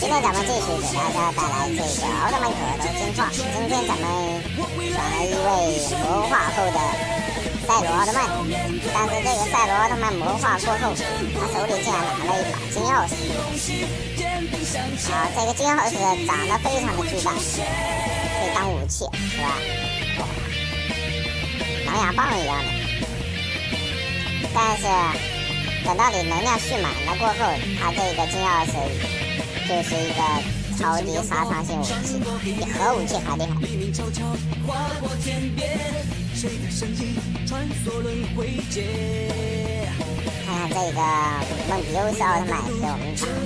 今天咱们继续给大家带来这个奥特曼格斗进化。今天咱们选了一位魔化后的赛罗奥特曼，但是这个赛罗奥特曼魔化过后，他手里竟然拿了一把金钥匙。这个金钥匙长得非常的巨大，可以当武器，是吧？狼牙棒一样的。但是等到你能量蓄满了过后，它这个金钥匙就是一个超级杀伤性武器，比核武器还厉害。看看这个梦比优斯奥特曼给我们打，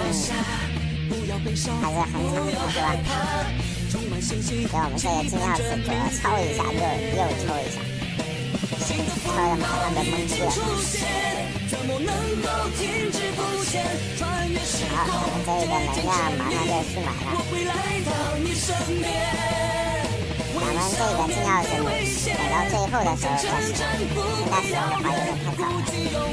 还是很惨的，是吧？给我们这个金钥匙左抽一下，右抽一下，抽的马上就懵逼了。好，我们这个能量马上就蓄满了。咱们这个金钥匙等到最后的时候再使用，现在使用的话有点太早了。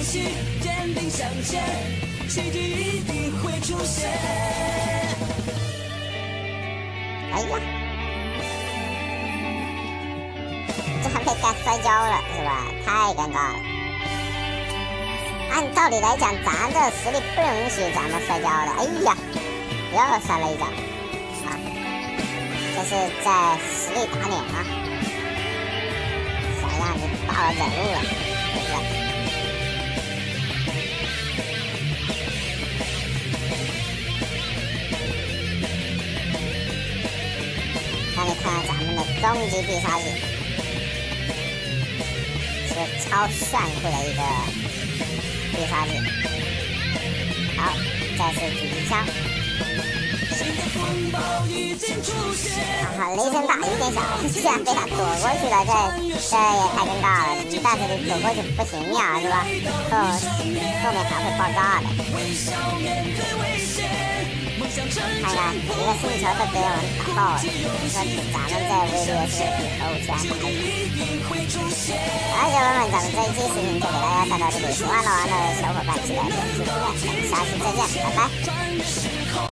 哎呀，这还被干摔跤了是吧？太尴尬了。按道理来讲，咱这实力不允许咱们摔跤的。哎呀，又摔了一跤啊！这是在实力打脸啊！想让你把我惹怒了，是不是？那你看看咱们的终极必杀技，是超炫酷的一个必杀技。好，再是狙击枪。雷声大雨点小，竟然被他躲过去了，这也太尴尬了。但是你躲过去不行呀，是吧？后面还会爆炸的。看看一个星球都给我们打爆了，你说咱们这威力是比核武器还大一点。好，小伙伴们，咱们这一期视频就给大家带到这里，喜欢老王的小伙伴记得点击订阅，咱们下期再见，拜拜。